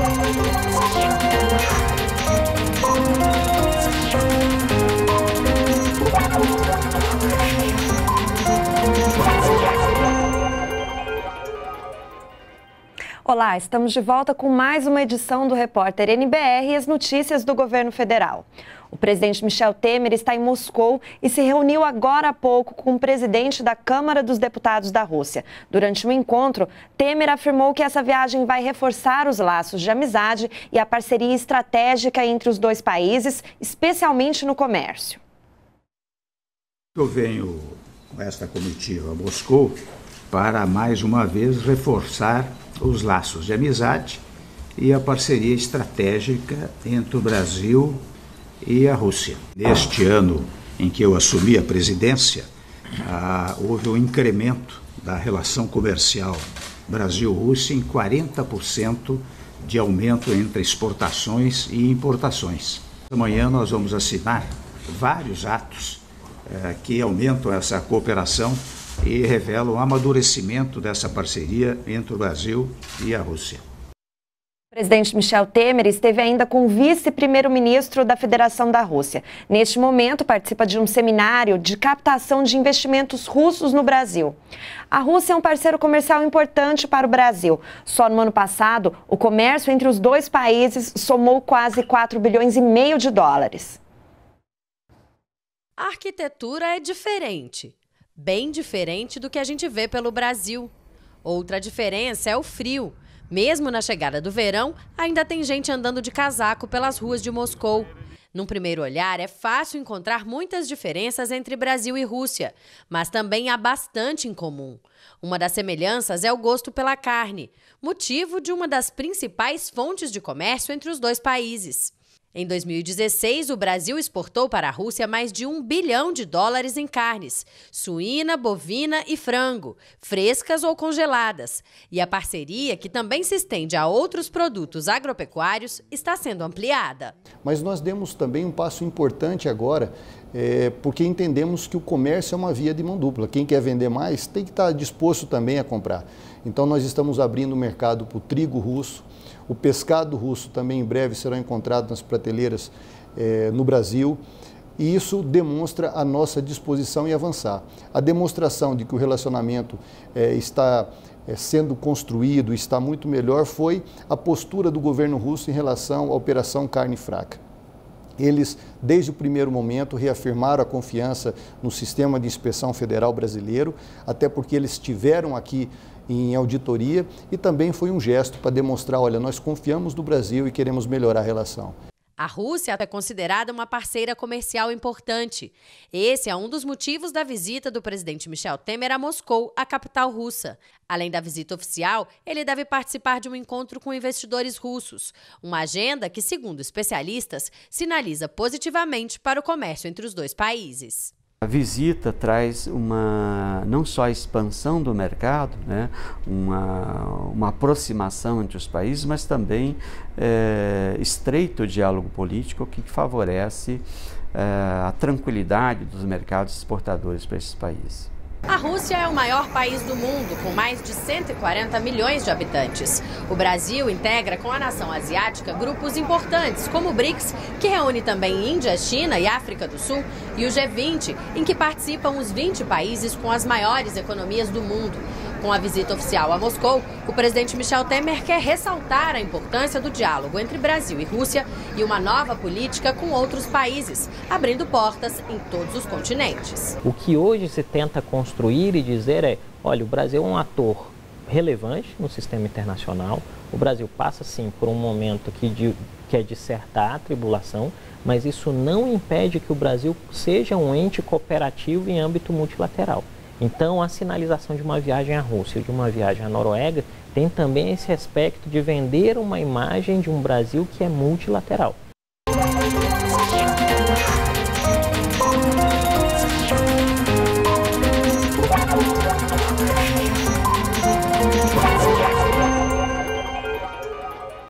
Olá, estamos de volta com mais uma edição do Repórter NBR e as notícias do governo federal. O presidente Michel Temer está em Moscou e se reuniu agora há pouco com o presidente da Câmara dos Deputados da Rússia. Durante o encontro, Temer afirmou que essa viagem vai reforçar os laços de amizade e a parceria estratégica entre os dois países, especialmente no comércio. Eu venho com esta comitiva a Moscou para, mais uma vez, reforçar os laços de amizade e a parceria estratégica entre o Brasil e a Rússia. Neste ano em que eu assumi a presidência, houve um incremento da relação comercial Brasil-Rússia em 40% de aumento entre exportações e importações. Amanhã nós vamos assinar vários atos que aumentam essa cooperação e revela o amadurecimento dessa parceria entre o Brasil e a Rússia. O presidente Michel Temer esteve ainda com o vice-primeiro-ministro da Federação da Rússia. Neste momento, participa de um seminário de captação de investimentos russos no Brasil. A Rússia é um parceiro comercial importante para o Brasil. Só no ano passado, o comércio entre os dois países somou quase 4,5 bilhões de dólares. A arquitetura é diferente. Bem diferente do que a gente vê pelo Brasil. Outra diferença é o frio. Mesmo na chegada do verão, ainda tem gente andando de casaco pelas ruas de Moscou. Num primeiro olhar, é fácil encontrar muitas diferenças entre Brasil e Rússia, mas também há bastante em comum. Uma das semelhanças é o gosto pela carne, motivo de uma das principais fontes de comércio entre os dois países. Em 2016, o Brasil exportou para a Rússia mais de $1 bilhão em carnes, suína, bovina e frango, frescas ou congeladas. E a parceria, que também se estende a outros produtos agropecuários, está sendo ampliada. Mas nós demos também um passo importante agora, porque entendemos que o comércio é uma via de mão dupla. Quem quer vender mais tem que estar disposto também a comprar. Então nós estamos abrindo o mercado para o trigo russo. O pescado russo também em breve será encontrado nas prateleiras no Brasil e isso demonstra a nossa disposição em avançar. A demonstração de que o relacionamento está sendo construído, está muito melhor, foi a postura do governo russo em relação à Operação Carne Fraca. Eles, desde o primeiro momento, reafirmaram a confiança no sistema de inspeção federal brasileiro, até porque eles estiveram aqui em auditoria e também foi um gesto para demonstrar, olha, nós confiamos no Brasil e queremos melhorar a relação. A Rússia é considerada uma parceira comercial importante. Esse é um dos motivos da visita do presidente Michel Temer a Moscou, a capital russa. Além da visita oficial, ele deve participar de um encontro com investidores russos. Uma agenda que, segundo especialistas, sinaliza positivamente para o comércio entre os dois países. A visita traz não só a expansão do mercado, né, uma aproximação entre os países, mas também estreito diálogo político que favorece a tranquilidade dos mercados exportadores para esses países. A Rússia é o maior país do mundo, com mais de 140 milhões de habitantes. O Brasil integra com a nação asiática grupos importantes, como o BRICS, que reúne também Índia, China e África do Sul, e o G20, em que participam os 20 países com as maiores economias do mundo. Com a visita oficial a Moscou, o presidente Michel Temer quer ressaltar a importância do diálogo entre Brasil e Rússia e uma nova política com outros países, abrindo portas em todos os continentes. O que hoje se tenta construir e dizer é, olha, o Brasil é um ator relevante no sistema internacional, o Brasil passa sim por um momento que é de certa atribulação, mas isso não impede que o Brasil seja um ente cooperativo em âmbito multilateral. Então, a sinalização de uma viagem à Rússia e de uma viagem à Noruega tem também esse aspecto de vender uma imagem de um Brasil que é multilateral.